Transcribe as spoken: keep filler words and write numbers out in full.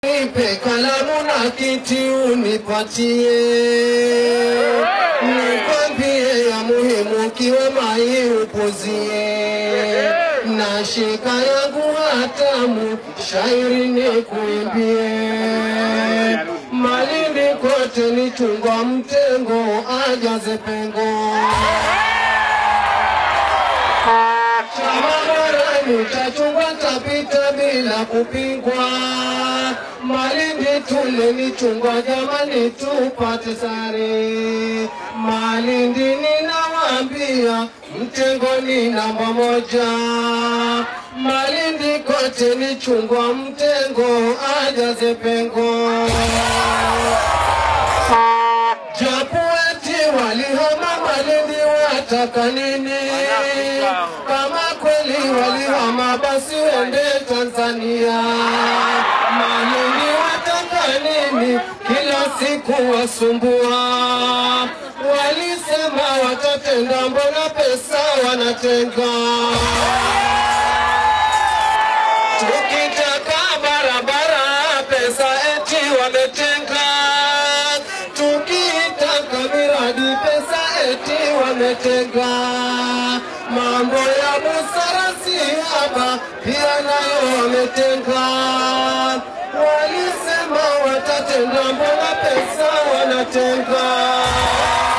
Nipe kalamu na kiti unipatie, nikwambie ya muhimu kiwema iupuzie, na shika yangu hatamu shairi nikuimbie. Malindi kote ni chungwa mtengo ajaze pengo, Chamabarani tachungwa tapita bila kupingwa. Malindi tule ni chungwa jamani tupate sare. Malindi ninawambia mtengo ni namba moja. Malindi kote ni chungwa mtengo ajaze pengo. Japo eti walihama Malindi wataka nini? Kama kweli walihama basi wende Tanzania. Malindi wataka nini? Kila siku wasumbua. Walisema watatenda mbona pesa wanatenga. Tukitaka barabara pesa eti wametenga. Tukitaka miradi pesa eti wametenga. Mambo ya busara si haba pia nayo wametenga. Walisema watatenda mbona pesa wanatenga.